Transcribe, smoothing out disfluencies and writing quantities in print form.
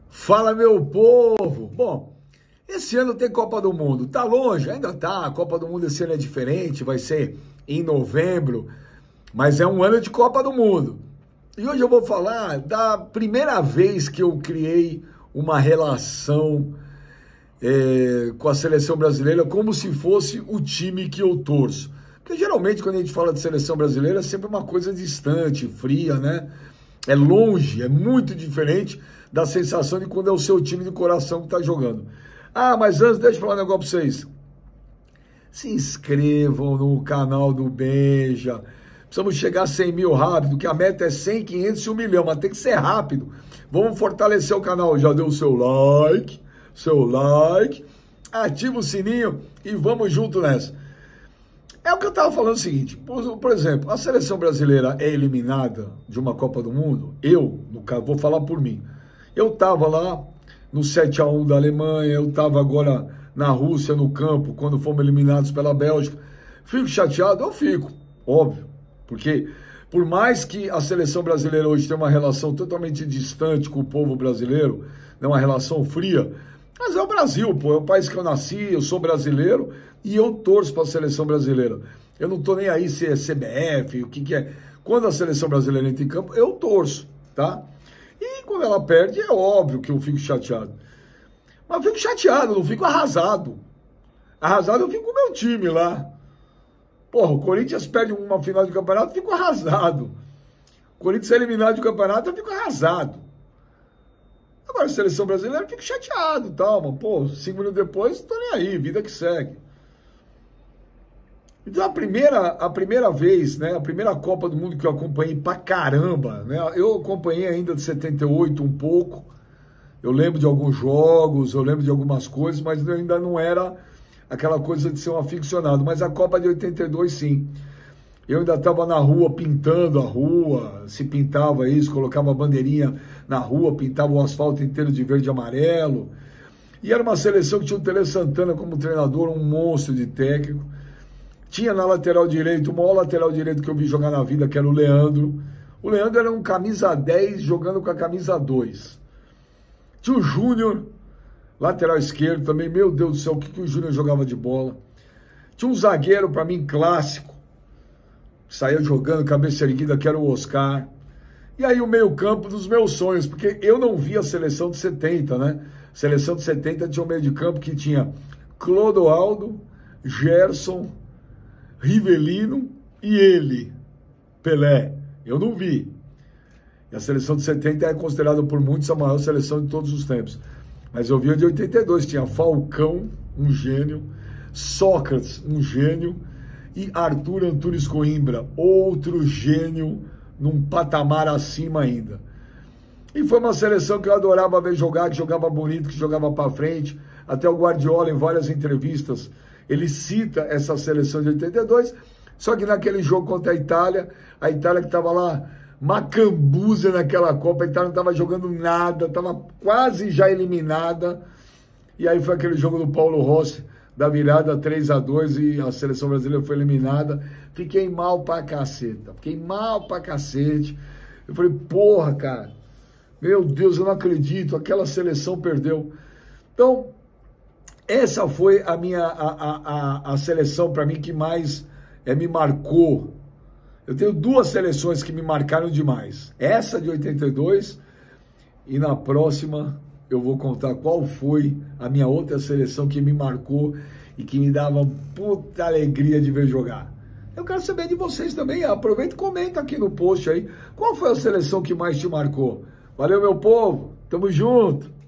Fala, meu povo! Bom, esse ano tem Copa do Mundo. Tá longe? Ainda tá. A Copa do Mundo esse ano é diferente, vai ser em novembro, mas é um ano de Copa do Mundo. E hoje eu vou falar da primeira vez que eu criei uma relação com a seleção brasileira como se fosse o time que eu torço. Porque geralmente quando a gente fala de seleção brasileira é sempre uma coisa distante, fria, né? É longe, é muito diferente da sensação de quando é o seu time de coração que está jogando. Ah, mas antes, deixa eu falar um negócio para vocês. Se inscrevam no canal do Benja. Precisamos chegar a 100 mil rápido, que a meta é 100, 500 e 1 milhão, mas tem que ser rápido. Vamos fortalecer o canal. Já deu o seu like, ativa o sininho e vamos junto nessa. É o que eu estava falando o seguinte, por exemplo, a seleção brasileira é eliminada de uma Copa do Mundo? Eu, no caso, vou falar por mim. Eu estava lá no 7-1 da Alemanha, eu estava agora na Rússia, no campo, quando fomos eliminados pela Bélgica. Fico chateado? Eu fico, óbvio. Porque por mais que a seleção brasileira hoje tenha uma relação totalmente distante com o povo brasileiro, né, uma relação fria, mas é o Brasil, pô, é o país que eu nasci, eu sou brasileiro e eu torço para a seleção brasileira. Eu não tô nem aí se é CBF, o que é. Quando a seleção brasileira entra em campo, eu torço, tá? E quando ela perde, é óbvio que eu fico chateado. Mas eu fico chateado, não fico arrasado. Arrasado eu fico com o meu time lá. Porra, o Corinthians perde uma final de campeonato, eu fico arrasado. O Corinthians é eliminado de campeonato, eu fico arrasado. Agora, a seleção brasileira, eu fico chateado e tal, mas, pô, 5 minutos depois, tô nem aí, vida que segue. Então, a primeira vez, né, a primeira Copa do Mundo que eu acompanhei pra caramba, né, eu acompanhei ainda de 78 um pouco, eu lembro de alguns jogos, eu lembro de algumas coisas, mas eu ainda não era aquela coisa de ser um aficionado, mas a Copa de 82, sim. Eu ainda estava na rua pintando a rua, se pintava isso, colocava a bandeirinha na rua, pintava o asfalto inteiro de verde e amarelo. E era uma seleção que tinha o Tele Santana como treinador, um monstro de técnico. Tinha na lateral direito, o maior lateral direito que eu vi jogar na vida, que era o Leandro. O Leandro era um camisa 10 jogando com a camisa 2. Tinha o Júnior, lateral esquerdo também, meu Deus do céu, o que o Júnior jogava de bola. Tinha um zagueiro, para mim, clássico. Saía jogando, cabeça erguida, que era o Oscar. E aí o meio-campo dos meus sonhos, porque eu não vi a seleção de 70, né? A seleção de 70 tinha um meio de campo que tinha Clodoaldo, Gerson, Rivelino e ele, Pelé. Eu não vi. E a seleção de 70 é considerada por muitos a maior seleção de todos os tempos. Mas eu vi a de 82, tinha Falcão, um gênio, Sócrates, um gênio, e Arthur Antunes Coimbra, outro gênio, num patamar acima ainda. E foi uma seleção que eu adorava ver jogar, que jogava bonito, que jogava para frente. Até o Guardiola, em várias entrevistas, ele cita essa seleção de 82, só que naquele jogo contra a Itália que estava lá macambuza naquela Copa, a Itália não estava jogando nada, estava quase já eliminada. E aí foi aquele jogo do Paulo Rossi, da virada 3-2 e a seleção brasileira foi eliminada. Fiquei mal pra caceta. Eu falei, porra, cara, meu Deus, eu não acredito, aquela seleção perdeu. Então, essa foi a seleção para mim que mais me marcou. Eu tenho duas seleções que me marcaram demais. Essa de 82 e na próxima eu vou contar qual foi a minha outra seleção que me marcou e que me dava puta alegria de ver jogar. Eu quero saber de vocês também. Aproveita e comenta aqui no post aí. Qual foi a seleção que mais te marcou? Valeu, meu povo. Tamo junto.